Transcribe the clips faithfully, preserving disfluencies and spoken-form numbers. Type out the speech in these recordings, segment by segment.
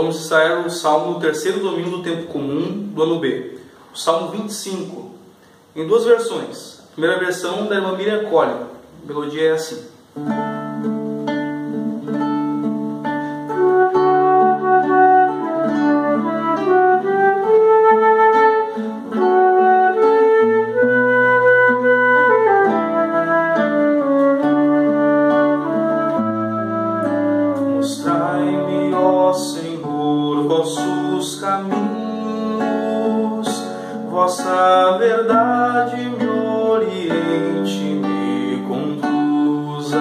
vamos ensaiar o Salmo no terceiro domingo do tempo comum do ano B. O Salmo vinte e cinco, em duas versões. A primeira versão da irmã Miriam Colli. A melodia é assim. Mostrai-me, ó Senhor, vossos caminhos, vossa verdade me oriente, me conduza.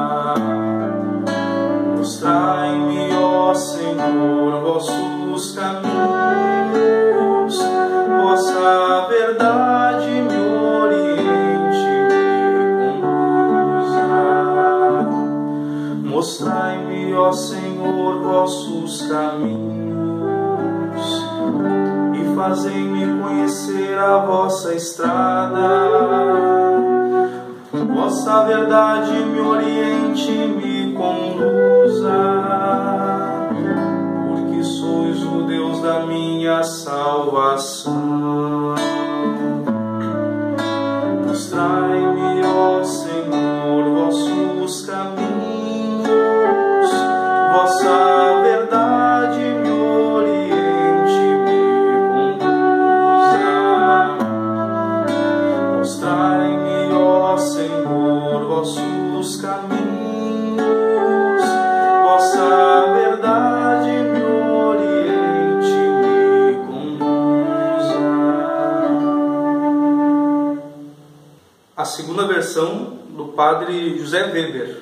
Mostrai-me, ó Senhor, vossos caminhos, vossa verdade me oriente, me conduza. Mostrai-me, ó Senhor, vossos caminhos, e fazei-me conhecer a vossa estrada. Vossa verdade me oriente, me conduza, porque sois o Deus da minha salvação. Mostrai-me, ó Senhor, vossos caminhos, vossa verdade me oriente, me conduza. Mostrai-me, ó Senhor, vossos caminhos, vossa verdade me oriente, me conduza. A segunda versão do padre José Weber.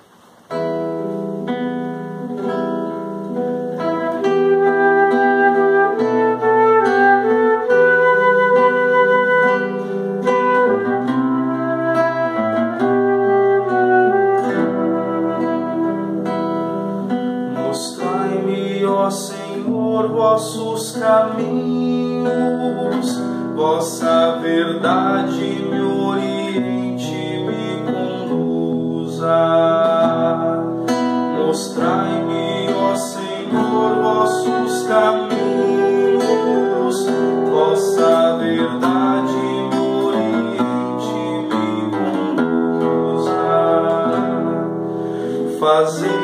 Mostrai-me, ó Senhor, vossos caminhos, vossa verdade me oriente, me conduza. Mostrai-me, ó Senhor, vossos caminhos, vossa verdade me oriente, me conduza. Fazei